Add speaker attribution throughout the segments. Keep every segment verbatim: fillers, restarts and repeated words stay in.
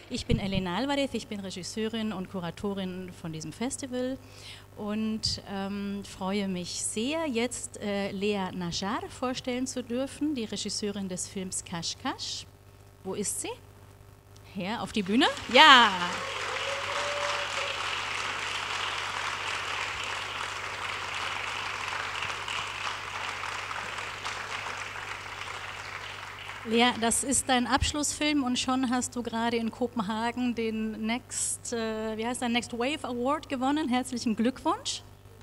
Speaker 1: Ich bin Elena Alvarez, ich bin Regisseurin und Kuratorin von diesem Festival und ähm, freue mich sehr, jetzt äh, Lea Najar vorstellen zu dürfen, die Regisseurin des Films Kash Kash. Wo ist sie? Her auf die Bühne? Ja! Lea, das ist dein Abschlussfilm und schon hast du gerade in Kopenhagen den Next, äh, wie heißt der, Next Wave Award gewonnen. Herzlichen Glückwunsch.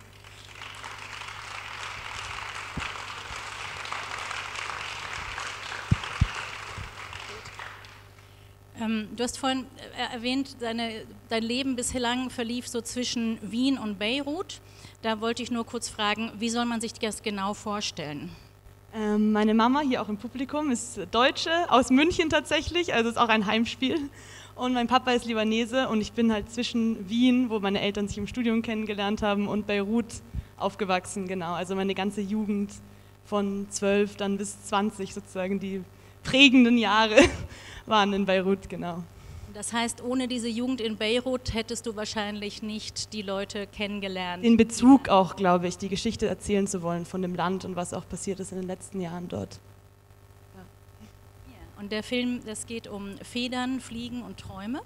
Speaker 1: Ähm, du hast vorhin erwähnt, deine, dein Leben bislang verlief so zwischen Wien und Beirut. Da wollte ich nur kurz fragen, wie soll man sich das genau vorstellen?
Speaker 2: Meine Mama, hier auch im Publikum, ist Deutsche, aus München tatsächlich, also ist auch ein Heimspiel. Und mein Papa ist Libanese und ich bin halt zwischen Wien, wo meine Eltern sich im Studium kennengelernt haben, und Beirut aufgewachsen, genau. Also meine ganze Jugend von zwölf dann bis zwanzig sozusagen, die prägenden Jahre waren in Beirut, genau.
Speaker 1: Das heißt, ohne diese Jugend in Beirut hättest du wahrscheinlich nicht die Leute kennengelernt.
Speaker 2: Den Bezug auch, glaube ich, die Geschichte erzählen zu wollen von dem Land und was auch passiert ist in den letzten Jahren dort.
Speaker 1: Ja. Und der Film, das geht um Federn, Fliegen und Träume.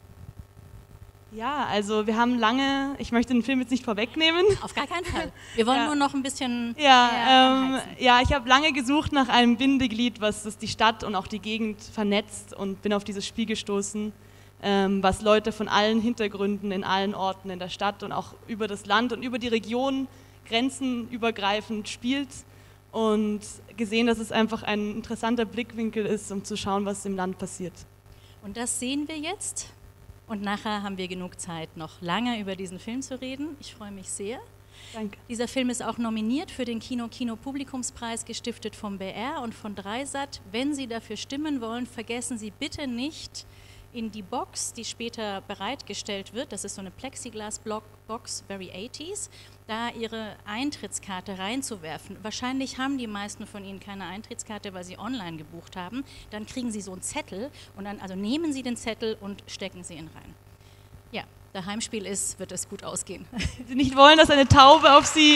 Speaker 2: Ja, also wir haben lange, ich möchte den Film jetzt nicht vorwegnehmen.
Speaker 1: Auf gar keinen Fall. Wir wollen ja. nur noch ein bisschen
Speaker 2: Ja, ähm, ja ich habe lange gesucht nach einem Bindeglied, was das die Stadt und auch die Gegend vernetzt, und bin auf dieses Spiel gestoßen, ähm, was Leute von allen Hintergründen in allen Orten in der Stadt und auch über das Land und über die Region grenzenübergreifend spielt, und gesehen, dass es einfach ein interessanter Blickwinkel ist, um zu schauen, was im Land passiert.
Speaker 1: Und das sehen wir jetzt. Und nachher haben wir genug Zeit, noch lange über diesen Film zu reden. Ich freue mich sehr.
Speaker 2: Danke.
Speaker 1: Dieser Film ist auch nominiert für den Kino-Kino-Publikumspreis, gestiftet vom B R und von Dreisat. Wenn Sie dafür stimmen wollen, vergessen Sie bitte nicht, in die Box, die später bereitgestellt wird, das ist so eine Plexiglas-Box, very eighties, da Ihre Eintrittskarte reinzuwerfen. Wahrscheinlich haben die meisten von Ihnen keine Eintrittskarte, weil sie online gebucht haben. Dann kriegen Sie so einen Zettel und dann, also nehmen Sie den Zettel und stecken Sie ihn rein. Ja, da Heimspiel ist, wird es gut ausgehen.
Speaker 2: Sie nicht wollen, dass eine Taube auf Sie...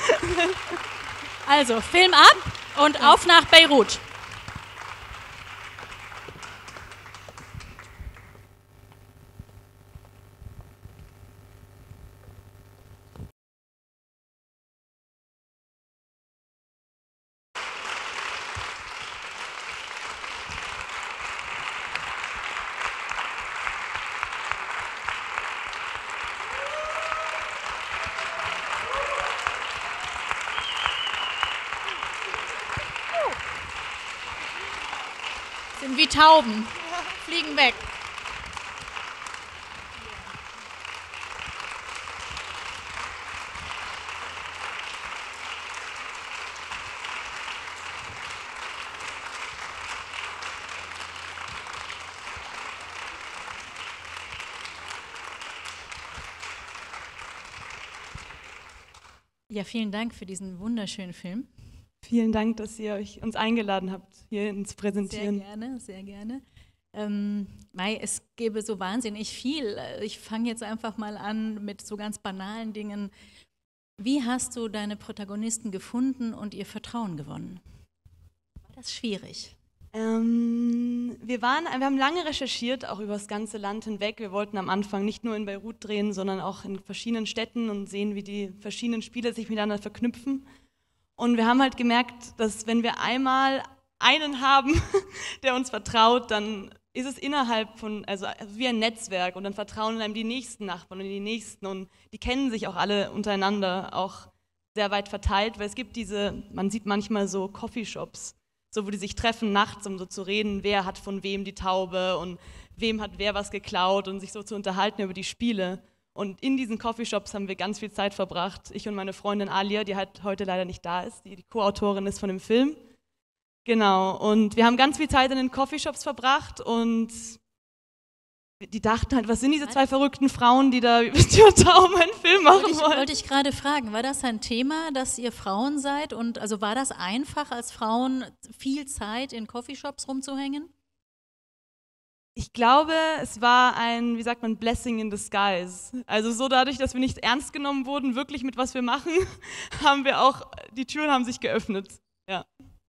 Speaker 1: Also, Film ab und auf nach Beirut. Sind wie Tauben, fliegen weg. Ja, vielen Dank für diesen wunderschönen Film.
Speaker 2: Vielen Dank, dass ihr euch uns eingeladen habt, hier zu präsentieren.
Speaker 1: Sehr gerne, sehr gerne. Ähm, Mai, es gäbe so wahnsinnig viel. Ich fange jetzt einfach mal an mit so ganz banalen Dingen. Wie hast du deine Protagonisten gefunden und ihr Vertrauen gewonnen? War das schwierig?
Speaker 2: Ähm, wir, waren, wir haben lange recherchiert, auch über das ganze Land hinweg. Wir wollten am Anfang nicht nur in Beirut drehen, sondern auch in verschiedenen Städten und sehen, wie die verschiedenen Spieler sich miteinander verknüpfen. Und wir haben halt gemerkt, dass wenn wir einmal einen haben, der uns vertraut, dann ist es innerhalb von, also wie ein Netzwerk, und dann vertrauen einem die nächsten Nachbarn und die nächsten, und die kennen sich auch alle untereinander, auch sehr weit verteilt, weil es gibt diese, man sieht manchmal so Coffeeshops, so wo die sich treffen nachts, um so zu reden, wer hat von wem die Taube und wem hat wer was geklaut, und sich so zu unterhalten über die Spiele. Und in diesen Coffeeshops haben wir ganz viel Zeit verbracht. Ich und meine Freundin Alia, die halt heute leider nicht da ist, die die Co-Autorin ist von dem Film. Genau, und wir haben ganz viel Zeit in den Coffeeshops verbracht, und die dachten halt, was sind diese zwei verrückten Frauen, die da über Tauben einen Film machen
Speaker 1: wollte ich,
Speaker 2: wollen.
Speaker 1: Wollte ich gerade fragen, war das ein Thema, dass ihr Frauen seid? Und also war das einfach, als Frauen viel Zeit in Coffeeshops rumzuhängen?
Speaker 2: Ich glaube, es war ein, wie sagt man, Blessing in disguise. Also so dadurch, dass wir nicht ernst genommen wurden, wirklich mit was wir machen, haben wir auch, die Türen haben sich geöffnet. Ja.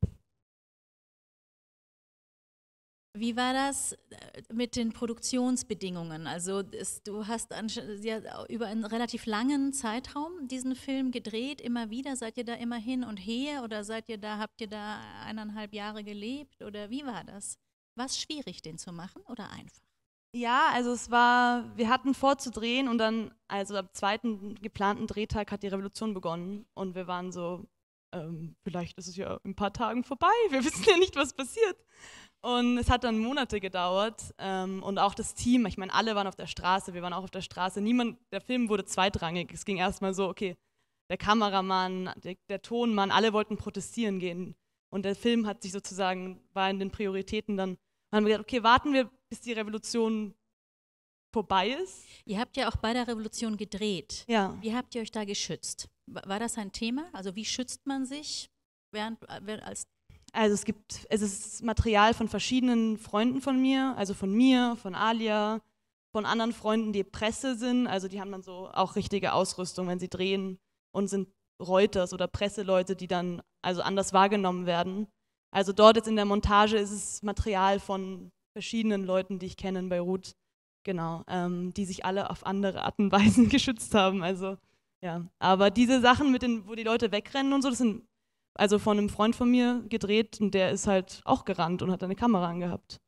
Speaker 1: Wie war das mit den Produktionsbedingungen? Also es, du hast an, ja, über einen relativ langen Zeitraum diesen Film gedreht, immer wieder. Seid ihr da immer hin und her oder seid ihr da, habt ihr da eineinhalb Jahre gelebt oder wie war das? War es schwierig, den zu machen oder einfach?
Speaker 2: Ja, also es war, wir hatten vor zu drehen und dann, also am zweiten geplanten Drehtag hat die Revolution begonnen und wir waren so, ähm, vielleicht ist es ja in ein paar Tagen vorbei, wir wissen ja nicht, was passiert. Und es hat dann Monate gedauert ähm, und auch das Team, ich meine, alle waren auf der Straße, wir waren auch auf der Straße, niemand, der Film wurde zweitrangig, es ging erstmal so, okay, der Kameramann, der, der Tonmann, alle wollten protestieren gehen und der Film hat sich sozusagen, war in den Prioritäten dann, haben wir gesagt, okay, warten wir, bis die Revolution vorbei ist.
Speaker 1: Ihr habt ja auch bei der Revolution gedreht.
Speaker 2: Ja.
Speaker 1: Wie habt ihr euch da geschützt? War das ein Thema? Also wie schützt man sich während, als
Speaker 2: Also es gibt, es ist Material von verschiedenen Freunden von mir, also von mir, von Alia, von anderen Freunden, die Presse sind, also die haben dann so auch richtige Ausrüstung, wenn sie drehen und sind Reuters oder Presseleute, die dann also anders wahrgenommen werden. Also dort jetzt in der Montage ist es Material von verschiedenen Leuten, die ich kenne in Beirut, genau, ähm, die sich alle auf andere Arten und Weisen geschützt haben, also ja. Aber diese Sachen, mit den, wo die Leute wegrennen und so, das sind also von einem Freund von mir gedreht und der ist halt auch gerannt und hat eine Kamera angehabt.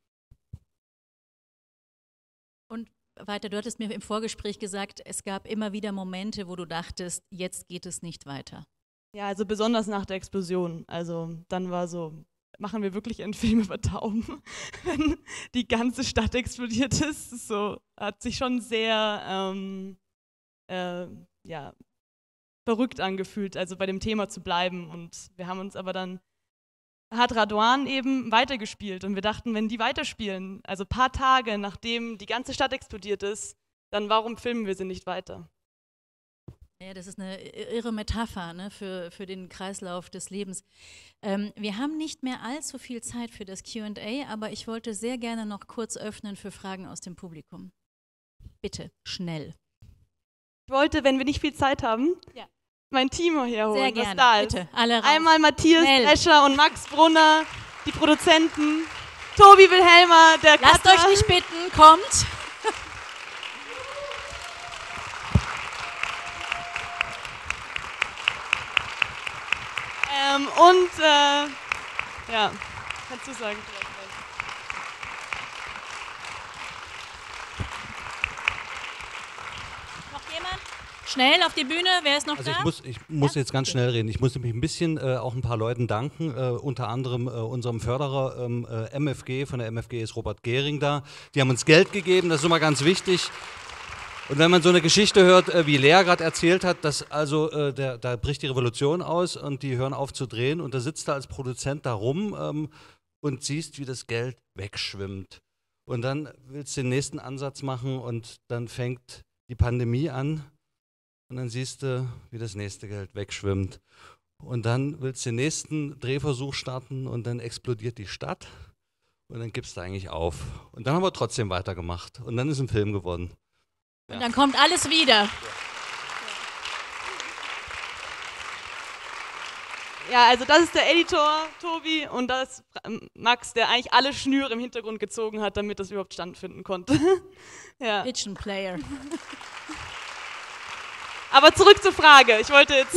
Speaker 1: Und weiter, du hattest mir im Vorgespräch gesagt, es gab immer wieder Momente, wo du dachtest, jetzt geht es nicht weiter.
Speaker 2: Ja, also besonders nach der Explosion. Also dann war so, machen wir wirklich einen Film über Tauben, wenn die ganze Stadt explodiert ist. So hat sich schon sehr, ähm, äh, ja, verrückt angefühlt, also bei dem Thema zu bleiben. Und wir haben uns aber dann, hat Radwan eben weitergespielt und wir dachten, wenn die weiterspielen, also ein paar Tage nachdem die ganze Stadt explodiert ist, dann warum filmen wir sie nicht weiter?
Speaker 1: Ja, das ist eine irre Metapher, ne, für, für den Kreislauf des Lebens. Ähm, wir haben nicht mehr allzu viel Zeit für das Q und A, aber ich wollte sehr gerne noch kurz öffnen für Fragen aus dem Publikum. Bitte, schnell.
Speaker 2: Ich wollte, wenn wir nicht viel Zeit haben, ja, mein Team herholen,
Speaker 1: sehr gerne,
Speaker 2: was da ist.
Speaker 1: Bitte, alle raus.
Speaker 2: Einmal Matthias
Speaker 1: Schnell.
Speaker 2: Escher und Max Brunner, die Produzenten, Tobi Wilhelmer, der
Speaker 1: Lasst
Speaker 2: Cutter.
Speaker 1: euch nicht bitten, kommt.
Speaker 2: ähm, und, äh, ja, kannst du sagen vielleicht.
Speaker 1: Schnell auf die Bühne, wer ist noch
Speaker 3: also
Speaker 1: da?
Speaker 3: Ich muss, ich muss
Speaker 1: ja?
Speaker 3: jetzt ganz schnell reden. Ich muss nämlich ein bisschen äh, auch ein paar Leuten danken, äh, unter anderem äh, unserem Förderer ähm, äh, M F G, von der M F G ist Robert Gehring da. Die haben uns Geld gegeben, das ist immer ganz wichtig. Und wenn man so eine Geschichte hört, äh, wie Lea gerade erzählt hat, dass also äh, der, da bricht die Revolution aus und die hören auf zu drehen und da sitzt er als Produzent da rum ähm, und siehst, wie das Geld wegschwimmt. Und dann willst du den nächsten Ansatz machen und dann fängt die Pandemie an. Und dann siehst du, wie das nächste Geld wegschwimmt. Und dann willst du den nächsten Drehversuch starten und dann explodiert die Stadt. Und dann gibst du eigentlich auf. Und dann haben wir trotzdem weitergemacht. Und dann ist ein Film geworden. Ja.
Speaker 1: Und dann kommt alles wieder.
Speaker 2: Ja, also das ist der Editor, Tobi, und das ist Max, der eigentlich alle Schnüre im Hintergrund gezogen hat, damit das überhaupt stattfinden konnte. Ja.
Speaker 1: Pigeon Player.
Speaker 2: Aber zurück zur Frage. Ich wollte jetzt.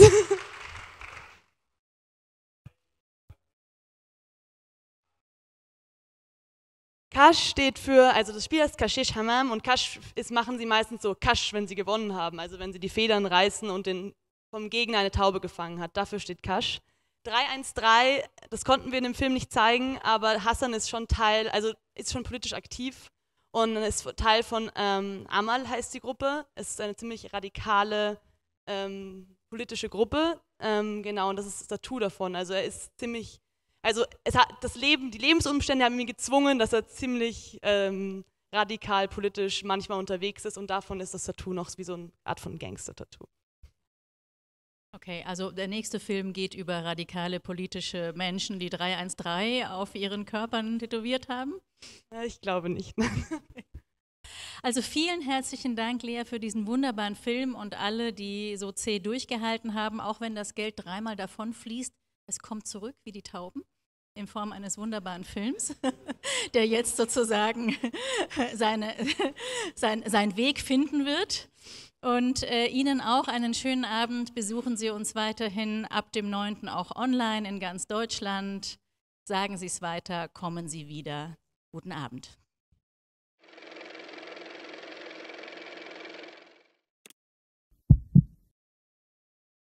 Speaker 2: Kash steht für, also das Spiel heißt Kashish Hamam und Kash ist, machen sie meistens so Kash, wenn sie gewonnen haben, also wenn sie die Federn reißen und den, vom Gegner eine Taube gefangen hat. Dafür steht Kash. drei eins drei, das konnten wir in dem Film nicht zeigen, aber Hassan ist schon Teil, also ist schon politisch aktiv. Und ist Teil von ähm, Amal heißt die Gruppe. Es ist eine ziemlich radikale ähm, politische Gruppe. Ähm, genau, und das ist das Tattoo davon. Also er ist ziemlich, also es hat das Leben, die Lebensumstände haben ihn gezwungen, dass er ziemlich ähm, radikal politisch manchmal unterwegs ist. Und davon ist das Tattoo noch wie so eine Art von Gangster-Tattoo.
Speaker 1: Okay, also der nächste Film geht über radikale politische Menschen, die drei eins drei auf ihren Körpern tätowiert haben?
Speaker 2: Ich glaube nicht.
Speaker 1: Also vielen herzlichen Dank, Lea, für diesen wunderbaren Film und alle, die so zäh durchgehalten haben, auch wenn das Geld dreimal davon fließt. Es kommt zurück wie die Tauben in Form eines wunderbaren Films, der jetzt sozusagen seine, sein, seinen Weg finden wird. Und äh, Ihnen auch einen schönen Abend. Besuchen Sie uns weiterhin ab dem neunten auch online in ganz Deutschland. Sagen Sie es weiter, kommen Sie wieder. Guten Abend.